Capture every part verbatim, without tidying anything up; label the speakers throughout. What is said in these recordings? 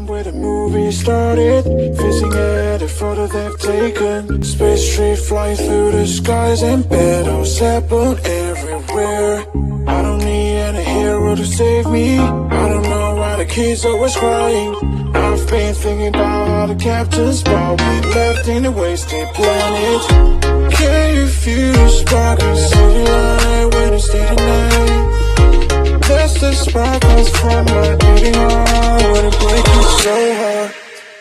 Speaker 1: am where the movie started, fizzing at a photo they've taken. Space trade flying through the skies and battles happen everywhere. I don't need any hero to save me. I don't know why the kids always crying. I've been thinking about all the captains, but we left in a wasted planet. Can you feel the spark inside your eye when it's day to night? That's the sparkles from my beating heart when it breaks so hard.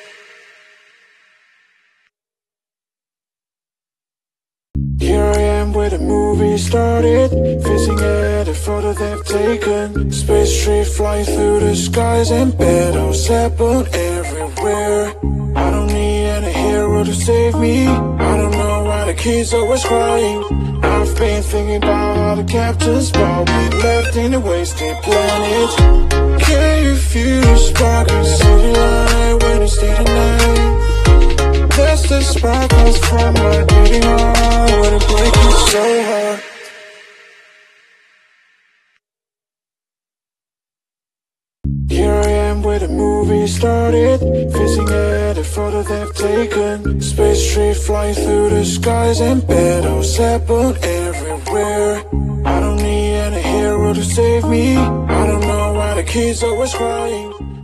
Speaker 1: Here I am where the movie started, fizzing at a photo they've taken. Space trade flying through the skies and battles happen everywhere. I don't need any hero to save me. I don't know why the kids always crying. I've been thinking about all the captains, but we left in a wasted planet. Can you feel the spark inside your eye when it's day to night? That's the sparkles from my beating heart when it breaks so hard. Here I am where the movie started, fizzing at a photo they've taken. Space trade flying through the skies and battles happen everywhere. I don't need any hero to save me. I don't know why the kids always crying.